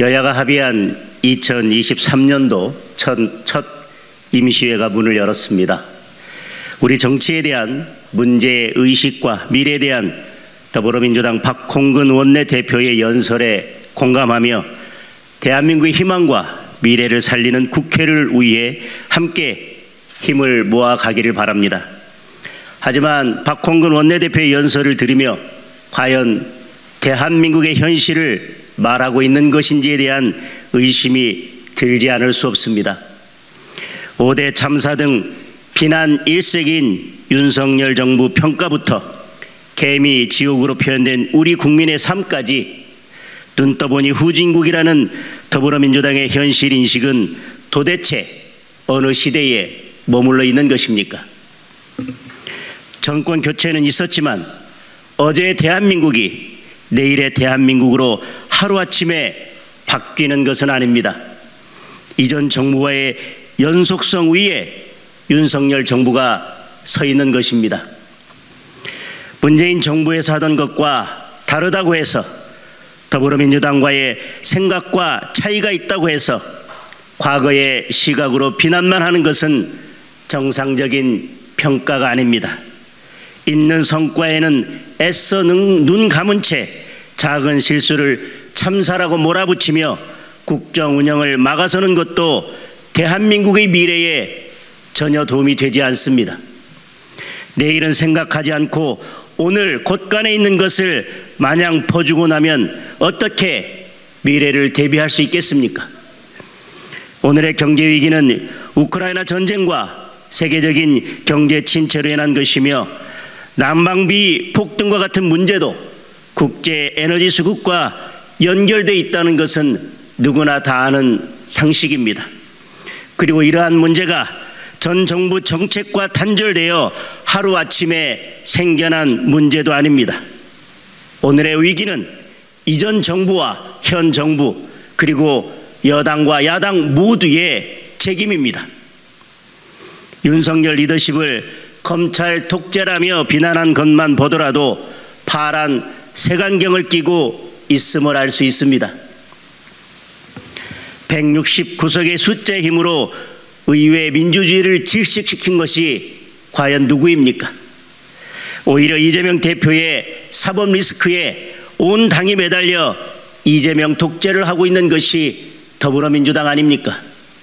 여야가 합의한 2023년도 첫 임시회가 문을 열었습니다. 우리 정치에 대한 문제의식과 미래에 대한 더불어민주당 박홍근 원내대표의 연설에 공감하며 대한민국의 희망과 미래를 살리는 국회를 위해 함께 힘을 모아가기를 바랍니다. 하지만 박홍근 원내대표의 연설을 들으며 과연 대한민국의 현실을 말하고 있는 것인지에 대한 의심이 들지 않을 수 없습니다. 5대 참사 등 비난 일색인 윤석열 정부 평가부터 개미 지옥으로 표현된 우리 국민의 삶까지 눈 떠보니 후진국이라는 더불어민주당의 현실 인식은 도대체 어느 시대에 머물러 있는 것입니까? 정권 교체는 있었지만 어제의 대한민국이 내일의 대한민국으로 하루아침에 바뀌는 것은 아닙니다. 이전 정부와의 연속성 위에 윤석열 정부가 서 있는 것입니다. 문재인 정부에서 하던 것과 다르다고 해서 더불어민주당과의 생각과 차이가 있다고 해서 과거의 시각으로 비난만 하는 것은 정상적인 평가가 아닙니다. 있는 성과에는 애써 눈 감은 채 작은 실수를 참사라고 몰아붙이며 국정 운영을 막아서는 것도 대한민국의 미래에 전혀 도움이 되지 않습니다. 내일은 생각하지 않고 오늘 곳간에 있는 것을 마냥 퍼주고 나면 어떻게 미래를 대비할 수 있겠습니까? 오늘의 경제 위기는 우크라이나 전쟁과 세계적인 경제 침체로 인한 것이며 난방비 폭등과 같은 문제도 국제 에너지 수급과 연결되어 있다는 것은 누구나 다 아는 상식입니다. 그리고 이러한 문제가 전 정부 정책과 단절되어 하루아침에 생겨난 문제도 아닙니다. 오늘의 위기는 이전 정부와 현 정부 그리고 여당과 야당 모두의 책임입니다. 윤석열 리더십을 검찰 독재라며 비난한 것만 보더라도 파란 색안경을 끼고 있음을 알 수 있습니다. 169석의 숫자의 힘으로 의회 민주주의를 질식시킨 것이 과연 누구입니까? 오히려 이재명 대표의 사법 리스크에 온 당이 매달려 이재명 독재를 하고 있는 것이 더불어민주당 아닙니까?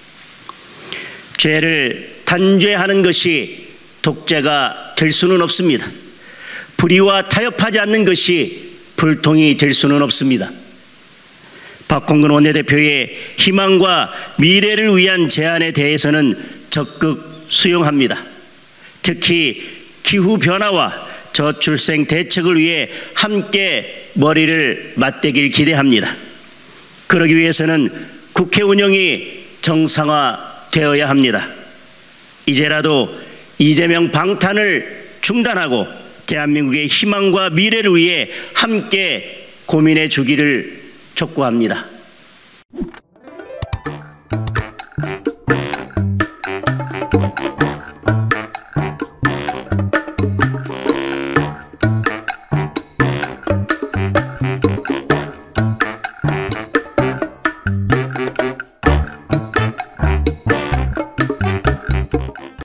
죄를 단죄하는 것이 독재가 될 수는 없습니다. 불의와 타협하지 않는 것이 불통이 될 수는 없습니다. 박홍근 원내대표의 희망과 미래를 위한 제안에 대해서는 적극 수용합니다. 특히 기후변화와 저출생 대책을 위해 함께 머리를 맞대길 기대합니다. 그러기 위해서는 국회 운영이 정상화되어야 합니다. 이제라도 이재명 방탄을 중단하고 대한민국의 희망과 미래를 위해 함께 고민해 주기를 촉구합니다.